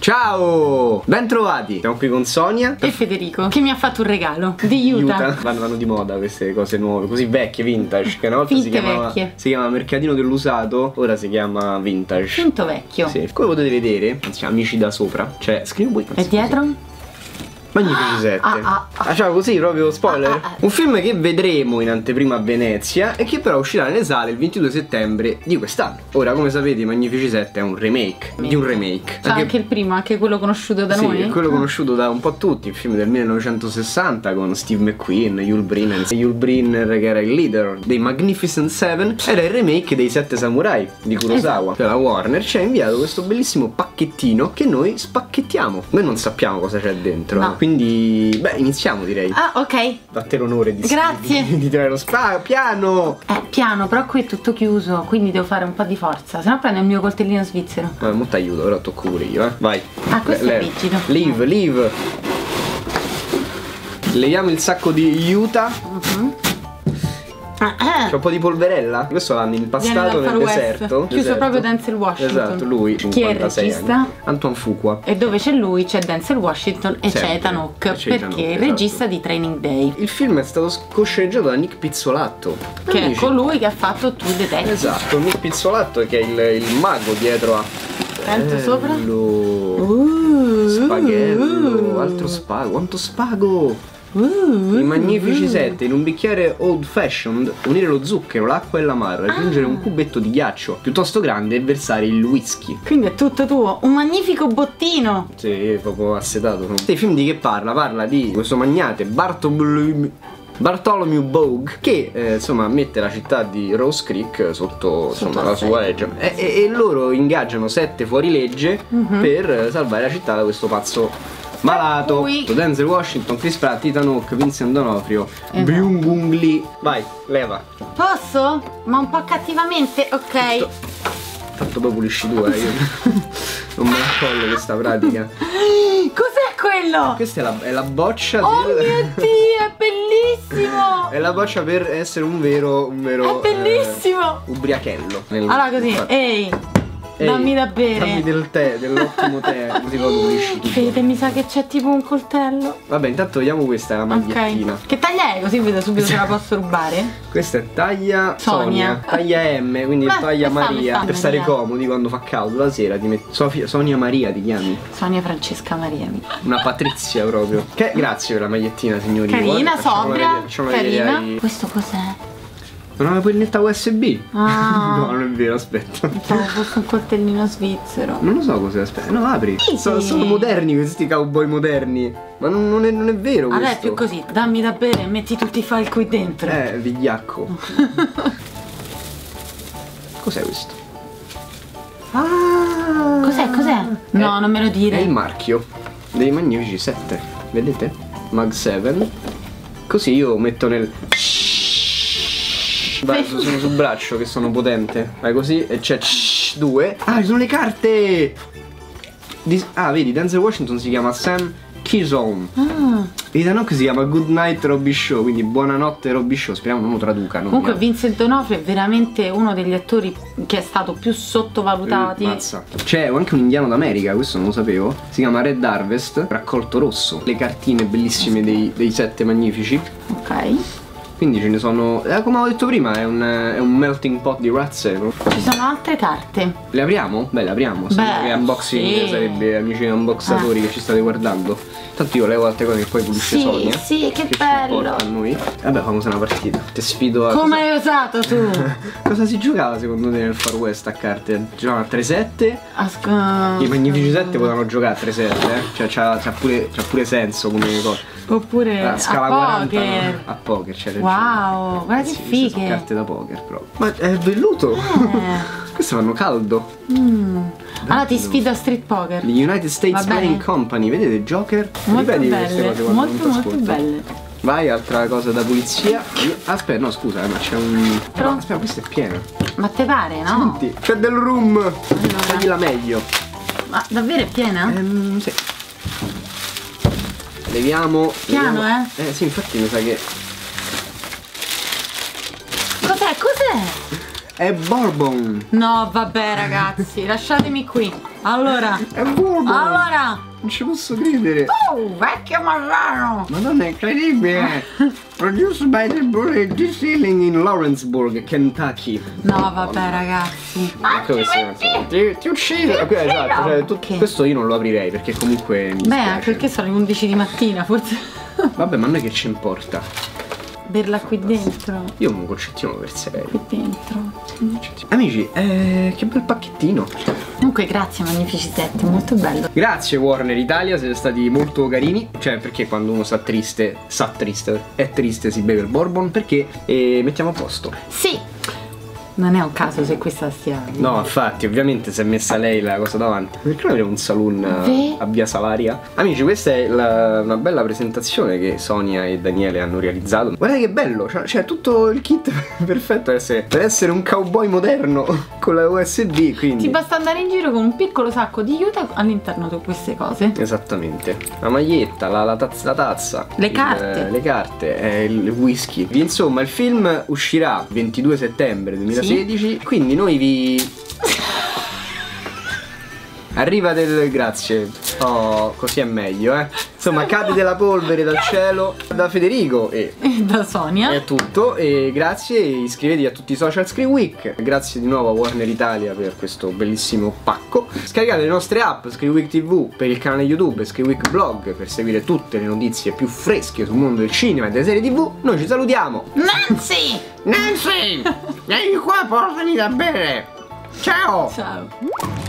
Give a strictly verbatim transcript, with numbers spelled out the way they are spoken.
Ciao! Bentrovati! Siamo qui con Sonia e Federico, che mi ha fatto un regalo di Utah. Vanno, vanno di moda queste cose nuove, così vecchie, vintage, che una volta si chiamava, si chiamava mercatino dell'usato, ora si chiama vintage. Finto vecchio. Sì. Come potete vedere, anzi, amici da sopra, cioè, scrivo poi. E dietro? Magnifici sette. Ah, ah, ah. Ah, cioè così, proprio spoiler. Ah, ah, ah. Un film che vedremo in anteprima a Venezia e che però uscirà nelle sale il ventidue settembre di quest'anno. Ora, come sapete, Magnifici sette è un remake di un remake. Cioè, anche, anche il primo, anche quello conosciuto da sì, noi? quello conosciuto da un po' tutti, il film del millenovecentosessanta con Steve McQueen, Yul Brynner. Yul Brynner che era il leader dei Magnificent Seven, era il remake dei Sette Samurai di Kurosawa. Esatto. Cioè la Warner ci ha inviato questo bellissimo pacchettino che noi spacchettiamo. Noi non sappiamo cosa c'è dentro. No. Quindi, beh, iniziamo direi. Ah, ok. A te l'onore di, Grazie. di, di tirare lo spazio. Piano! Eh, piano, però qui è tutto chiuso, quindi devo fare un po' di forza. Se no prendo il mio coltellino svizzero. Vabbè, mo t'aiuto, però tocco pure io, eh. Vai. Ah, questo Le- è rigido. Leave, leave. Leviamo il sacco di Utah. Mhm. Ah, ah. C'è un po' di polverella. Questo l'hanno Viene impastato dal nel Far West. deserto. Chiuso deserto. proprio Denzel Washington. Esatto, lui Chi è il cinquantasei regista? anni. Antoine Fuqua. E dove c'è lui c'è Denzel Washington e Sempre. c'è Ethan Hawke, E c'è Ethan perché è Hawke, il esatto. regista di Training Day, Il film è stato scosceneggiato da Nick Pizzolatto. che è Amici. colui che ha fatto True Detective. Esatto, Nick Pizzolatto che è il, il mago dietro a Tanto sopra. Bello. Uh, Spaghello, uh, altro spago, quanto spago! uh, I Magnifici uh. sette, in un bicchiere old fashioned, unire lo zucchero, l'acqua e l'amaro, aggiungere Ah. un cubetto di ghiaccio piuttosto grande e versare il whisky. Quindi è tutto tuo, un magnifico bottino. Sì, proprio assetato. Il film di che parla? Parla di questo magnate Bartholomew Bartholomew Bogue che eh, insomma mette la città di Rose Creek sotto, insomma, Sotto la sua legge e, e, e loro ingaggiano sette fuorilegge Mhm. per eh, salvare la città da questo pazzo malato. Cui- Denzel Washington, Chris Pratt, Ethan Hawke, Vincent D'Onofrio, Esatto. Byung-Gun Lee. Vai, leva. Posso? Ma un po' cattivamente, ok. Tanto poi pulisci tu, eh, io non me la collo questa pratica. Cos'è quello? Questa è la, è la boccia Oh del- mio Dio, è bellissimo. È la boccia per essere un vero, un vero È bellissimo. eh, ubriachello. Nel- Allora così, infatti. ehi, Ehi, dammi da bere. Dammi del tè, dell'ottimo tè, così lo pulisci tutto. Fede, mi sa che c'è tipo un coltello. Vabbè, intanto vediamo questa, la magliettina. Ok. Che taglia è? Così vedo subito se la posso rubare. Questa è taglia Sonia, Sonia. taglia M, quindi Beh, taglia mi sta, mi Maria. sta, Per mi stare sta. comodi quando fa caldo la sera ti metti Sofia, Sonia Maria ti chiami. Sonia Francesca Maria. Una patrizia proprio. Che grazie per la magliettina, signorina. Carina, Guarda, facciamola sobria, vedere, facciamola vedere carina. ai- Questo cos'è? Non ha una pennetta U S B? Ah. No, non è vero, aspetta. Pensavo fosse un coltellino svizzero. Non lo so cos'è, aspetta. No, apri. Sì. So- sono moderni questi cowboy moderni. Ma non, non è, non è vero Allora è questo. più così, dammi da bere e metti tutti i file qui dentro. Eh, vigliacco. Cos'è questo? Ah! Cos'è, cos'è? No, Eh, non me lo dire. È il marchio dei Magnifici sette. Vedete? Mag sette. Così io metto nel... Vai, sono sul braccio che sono potente. Vai così e c'è due. Ah, ci sono le carte! Di- ah, vedi, Denzel Washington si chiama Sam Kison. Ah. Ethan Hawke si chiama Good Night Robbie Shaw, quindi buonanotte Robbie Shaw, speriamo non lo traducano. Comunque Vincent D'Onofrio è veramente uno degli attori che è stato più sottovalutati. Eh, mazza. C'è anche un indiano d'America, questo non lo sapevo. Si chiama Red Harvest, raccolto rosso. Le cartine bellissime dei, dei sette magnifici. Ok. Quindi ce ne sono. Eh, come avevo detto prima, è un, è un melting pot di razze. Ci sono altre carte. Le apriamo? Beh, le apriamo. Sembra Beh, che unboxing sì. sarebbe, amici unboxatori che ci state guardando. Tanto io levo altre cose che poi pulisce Sì, Sonia. sì, che ci bello. porta a noi. Vabbè, famosa una partita. Ti sfido a. Come hai osato tu? Cosa si giocava secondo te nel Far West a carte? Giocavano a tre sette? Asco- I Magnifici sette potevano giocare a tre sette, eh? Cioè c'ha, c'ha pure, c'ha pure senso come cosa. Oppure A a scala quaranta poker. no? A poker c'è Wow, guarda che Sì, queste sono fighe. carte da poker proprio. Ma è velluto! Eh. Queste fanno caldo. Mm. Allora ti sfido a street poker. The United States Va bene. Playing Company, vedete Joker? Molto Ripeti queste belle, cose quando molto non ti molto ascolto. belle. Vai, altra cosa da pulizia. Io- Aspetta, no scusa, eh, ma c'è un. Però- No, aspetta, questa è piena. Ma te pare, no? Senti, c'è del room! Taglila meglio. Ma davvero è piena? Ehm, sì. Leviamo. Piano, leviamo- Eh sì, infatti mi sa che. Cos'è? Cos'è? è bourbon. No, vabbè ragazzi, lasciatemi qui. Allora, È bourbon. allora. Non ci posso credere. Oh, vecchio marrano. Madonna, è incredibile. Produced by the Brewery Distilling in Lawrenceburg, Kentucky. No, vabbè ragazzi. Ecco che sei. Ti, ti uccido. Ok, esatto, cioè, tu- Che? questo io non lo aprirei perché comunque mi Beh, dispiace. anche perché sono le undici di mattina, forse. Vabbè, ma a noi che ci importa? Berla qui dentro. Io un concettino per sei. Qui dentro. Amici, eh, che bel pacchettino. Comunque grazie Magnifici sette, molto bello. Grazie Warner Italia, siete stati molto carini. Cioè, perché quando uno sta triste, sa triste, è triste, si beve il bourbon. Perché eh, mettiamo a posto. Sì. Non è un caso se questa sia. No, infatti, ovviamente si è messa lei la cosa davanti. Perché non abbiamo un saloon Ve- a Via Salaria? Amici, questa è la- una bella presentazione che Sonia e Daniele hanno realizzato. Guardate che bello, c'è cioè, tutto il kit perfetto per essere, per essere un cowboy moderno con la U S B, quindi. Ti basta andare in giro con un piccolo sacco di aiuto all'interno di queste cose. Esattamente. La maglietta, la, la tazza, la tazza, Le il- carte. le carte, eh, il whisky. Insomma, il film uscirà ventidue settembre duemilasedici. Quindi noi vi. Arriva del. Grazie. Oh, così è meglio, eh. Insomma, cade della polvere dal cielo da Federico e. E da Sonia. È tutto, e grazie, iscrivetevi a tutti i social Screen Week. Grazie di nuovo a Warner Italia per questo bellissimo pacco. Scaricate le nostre app Screen Week T V per il canale YouTube e Screen Week Blog per seguire tutte le notizie più fresche sul mondo del cinema e delle serie T V. Noi ci salutiamo. Nancy! Nancy! Vieni qua, portami da bere. Ciao! Ciao.